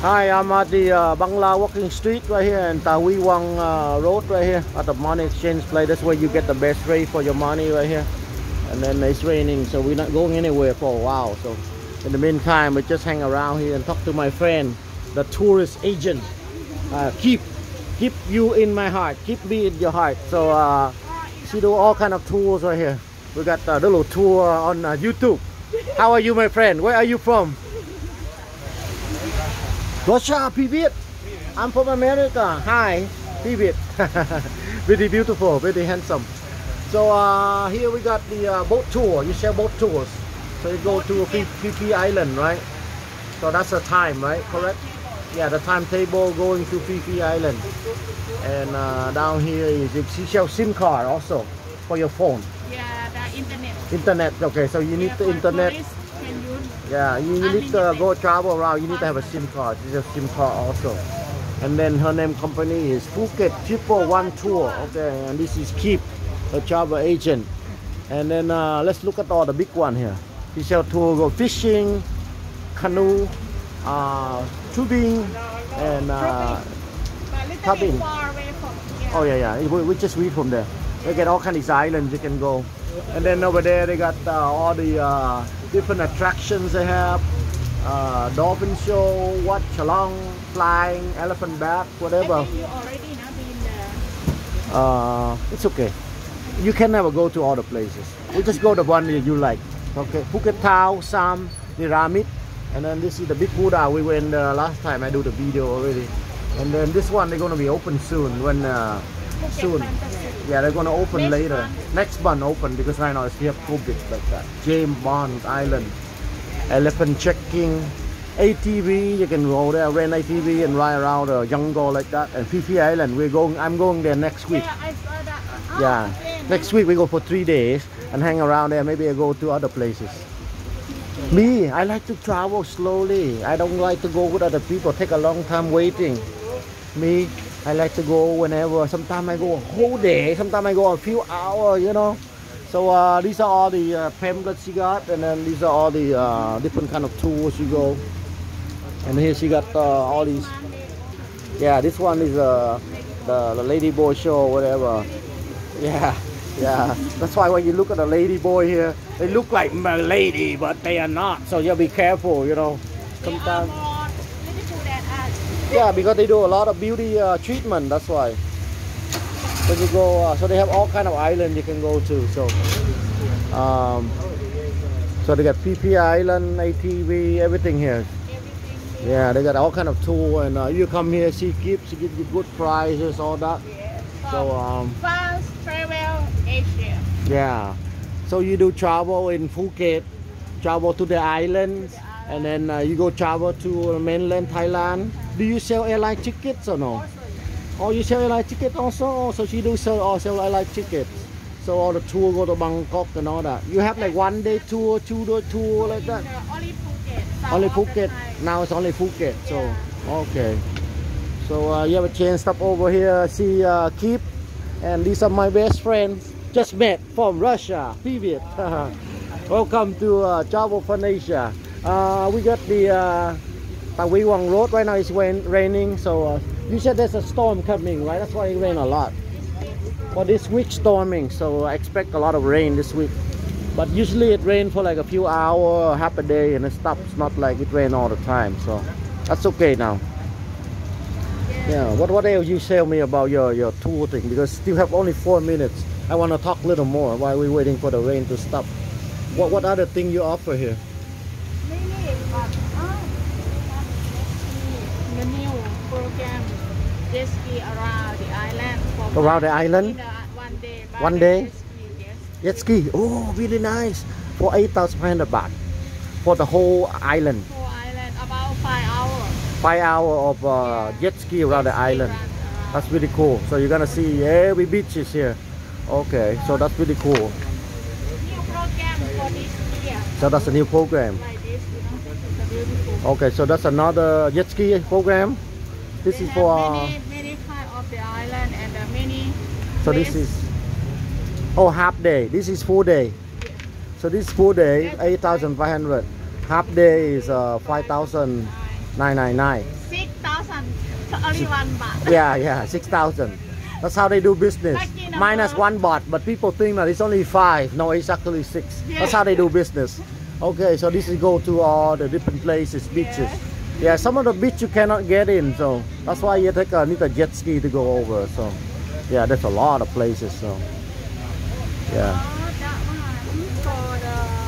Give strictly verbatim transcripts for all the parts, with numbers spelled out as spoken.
Hi, I'm at the uh, Bangla Walking Street right here and Tawiwang uh, Road right here at the money exchange place. That's where you get the best rate for your money right here. And then it's raining, so we're not going anywhere for a while. So in the meantime, we just hang around here and talk to my friend, the tourist agent. Uh, keep, keep you in my heart. Keep me in your heart. So uh, she do all kind of tours right here. We got a little tour on uh, YouTube. How are you, my friend? Where are you from? Russia, Pivot. I'm from America. Hi, Pivot. Very beautiful, very handsome. So uh, here we got the uh, boat tour. You share boat tours. So you go to Phi Phi Island, right? So that's the time, right? Correct? Yeah, the timetable going to Phi Phi Island. And uh, down here is you share SIM card also for your phone. Yeah, the internet. Internet. Okay, so you need yeah, the internet. Yeah, you, you need to go travel around. You need to have a SIM card. It's a SIM card also. And then her name company is Phuket Triple One Tour. Okay, and this is Keep, a travel agent. And then uh, let's look at all the big one here. He shall tour go fishing, canoe, uh, tubing, and uh, cabin. Oh yeah, yeah. We, we just read from there. They get all kinds of islands you can go. And then over there they got uh, all the uh, different attractions they have. Uh, dolphin show, watch along, flying, elephant bath, whatever. I think you already now been there. Uh, it's okay. You can never go to all the places. We just go the one that you like. Okay, Phuket Town, Sam, Pyramid, and then this is the big Buddha. We went uh, last time. I do the video already. And then this one they're gonna be open soon. When uh, soon. Yeah, they're gonna open next later. Month. Next month open because right now it's here COVID like that. James Bond Island, elephant checking, A T V. You can go there, rent A T V and ride around the jungle like that. And Phi Phi Island, we're going. I'm going there next week. Yeah, I saw that. Oh, yeah, okay. Next week we go for three days and hang around there. Maybe I go to other places. Me, I like to travel slowly. I don't like to go with other people. Take a long time waiting. Me. I like to go whenever. Sometimes I go a whole day. Sometimes I go a few hours, you know. So uh, these are all the uh, pamphlets she got, and then these are all the uh, different kind of tours you go. And here she got uh, all these. Yeah, this one is uh, the, the Lady Boy show or whatever. Yeah, yeah. That's why when you look at the Lady Boy here, they look like a lady, but they are not. So you be careful, you know. Sometimes. Yeah, because they do a lot of beauty uh, treatment. That's why. So you go. Uh, so they have all kind of islands you can go to. So, um, so they got Phi Phi Island, A T V, everything here. Everything. Yeah, they got all kind of tour, and uh, you come here, she keeps, she gives you good prices, all that. Yeah. So um. Fast Travel Asia. Yeah. So you do travel in Phuket, travel to the islands, and then uh, you go travel to mainland Thailand. Do you sell airline tickets or no? Oh, you sell airline tickets also? Oh, so she do sell, oh, sell airline tickets. So all the tour go to Bangkok and all that. You have like one day tour, two day tour like that? Only Phuket. Only Phuket. Now it's only Phuket. So, okay. So uh, you have a chance stop over here, see uh, Keep. And these are my best friends. Just met from Russia, Pivot. Welcome to uh, Travel Fun Asia. Uh, we got the uh, Tawiwang Road. Right now it's raining, so uh, you said there's a storm coming, right? That's why it rain a lot. But this week storming, so I expect a lot of rain this week. But usually it rains for like a few hours, half a day, and it stops. Not like it rain all the time, so that's okay now. Yeah. What what else you tell me about your your tour thing? Because still have only four minutes. I want to talk a little more while we're waiting for the rain to stop. What what other thing you offer here? The new program, jet ski around the island. Around the island? One day. One day? Jet ski, Jet ski. yes. Oh, really nice. For eight thousand five hundred baht. For the whole island. Whole island, about five hours. Five hours of uh, jet ski around the island. That's really cool. So you're gonna see every beaches here. Okay, so that's really cool. New program for this year. So that's a new program. Like this, you know, it's beautiful. Okay, so that's another jet ski program. This They is for. Uh, many, many part of the island and uh, many. so this is. Oh, half day. This is full day. So this full day, eight thousand five hundred. Half day is uh, five thousand nine ninety-nine. Six thousand. So only one baht. Yeah, yeah, six thousand. That's how they do business. Lucky number. Minus one baht, but people think that it's only five. No, it's actually six. Yeah. That's how they do business. Okay, so this is go to all the different places, beaches. Yeah, some of the beach you cannot get in, so that's why you take a, need a jet ski to go over. So, yeah, there's a lot of places. So, yeah. Oh, that one for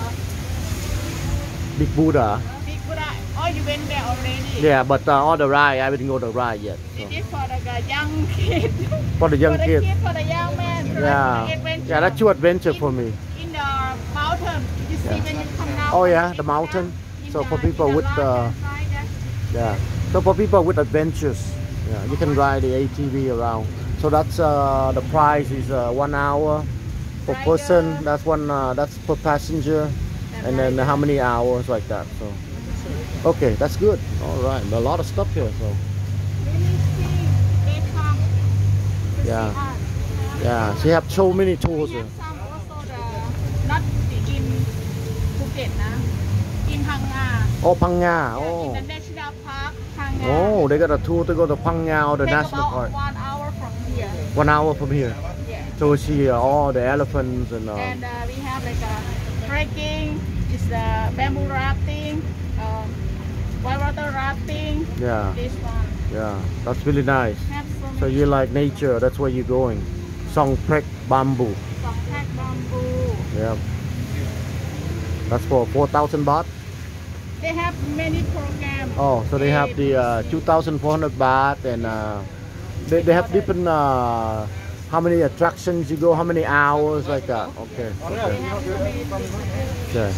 the Big Buddha. Big Buddha. Oh, you went there already. Yeah, but uh, all the ride, I didn't go to the ride yet. So. This is for the young kid. For the young for the kid. kid, for the young man. For Yeah, adventure. yeah, that's your adventure for me. In the mountain, you see Yeah. when you come down. Oh from yeah, Big the Buddha, mountain. in So the- for people in the with lodge uh, inside there. yeah, so for people with adventures, yeah, you can ride the A T V around. So that's uh, the price is uh, one hour per Rider. person. That's one. Uh, that's per passenger, and then how many hours like that. So okay, that's good. All right, a lot of stuff here. So Really see, they come to see Yeah. us. yeah, so you have so many We tours here. have some also the not the in Phuket, na, in Phang Nga. Oh, Phang Nga. Yeah, Oh, in the national park, Phang Nga. oh, they got a tour to go to Phang Nga or the Take national about park. one hour from here. One hour from here. Yeah. So we see uh, all the elephants and. Uh, And uh, we have like a trekking, is the bamboo rafting, um, whitewater rafting. yeah, This one. yeah, that's really nice. Have so So many you like nature, that's where you're going. Song Prek Bamboo. compact bamboo. Yeah. That's for four thousand baht. They have many programs. Oh, so they have the uh, two thousand four hundred baht and uh, they, they have different uh, how many attractions you go, how many hours like that. Okay. They Okay. have so many different- Okay.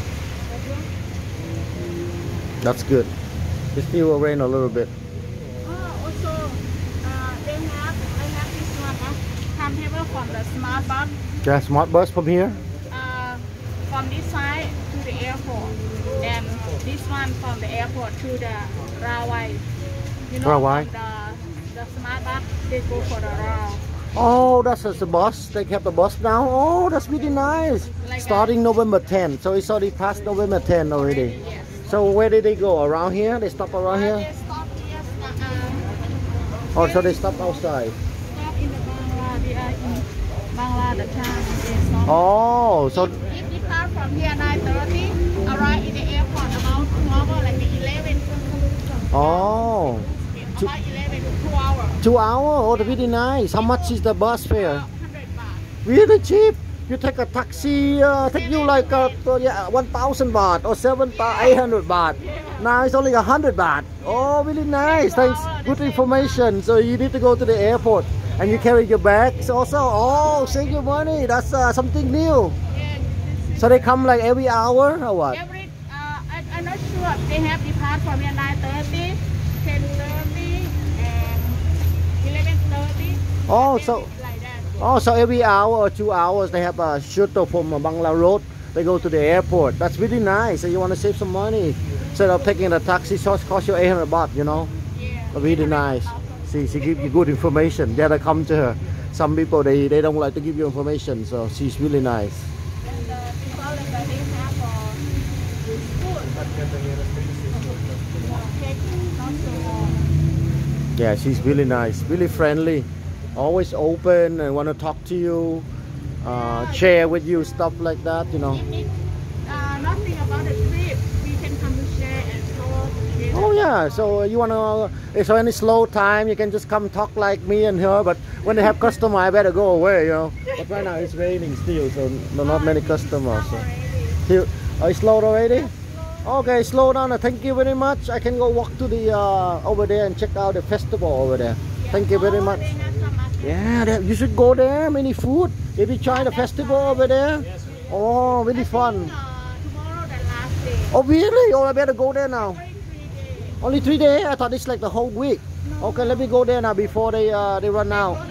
That's good. It still will rain a little bit. Oh, also, uh, they have, I have this one, uh, timetable from the smart bus, Yeah, smart bus from here. uh, from this side to the airport, and this one from the airport to the Rawai. You know, Rawai? from the, the smart bus, they go for the Raw. Oh, that's just the bus. They have the bus now. Oh, that's really nice. Like Starting November tenth. So it's already past November tenth already. Yes. So where did they go? Around here? They stop around Uh, here? they stop here, uh, Oh, so they stop outside. stop in the Bangla, they are in Bangla, the town, they stop. Oh, so If if depart from here nine thirty, arrive in the airport about two hours, like eleven. oh, About eleven, two hours. two hours. Oh, that's really nice. How much is the bus fare? one hundred baht. Really cheap. You take a taxi, uh, take you like uh, uh, yeah, one thousand baht or seven eight hundred baht. Now it's only a hundred baht. Oh, really nice. Thanks. Good information. So you need to go to the airport and you carry your bags also. Oh, save your money. That's uh, something new. Yeah, this is So they come like every hour or what? every, uh, I, I'm not sure. They have depart from here nine thirty, ten thirty, and eleven thirty. Oh, so Like that. oh, so every hour or two hours they have a shuttle from uh, Bangla Road. They go to the airport. That's really nice. So you want to save some money instead of taking a taxi. So it costs you eight hundred baht. You know, Yeah. really nice. See, she give you good information. They to come to her. Some people they they don't like to give you information. So she's really nice. And uh, people that they have for food. Cake, not so long. Yeah, she's really nice, really friendly, always open and want to talk to you, uh, share with you stuff like that. You know. If, if uh, nothing about the trip, we can come to share and talk together. Oh yeah, so you wanna, if so any slow time, you can just come talk like me and her, but when they have customer, I better go away, you know. But right now it's raining still, so no- not many customers. So. Still, are you slow already? Okay, slow down, thank you very much. I can go walk to the, uh, over there and check out the festival over there. Thank you very much. Yeah, they- you should go there, many food. Maybe try the festival over there. Oh, really fun. Uh, tomorrow the last day. Oh really? Oh, I better go there now. Only three days. Only three days? I thought it's like the whole week. Okay, let me go there now before they uh, they run out.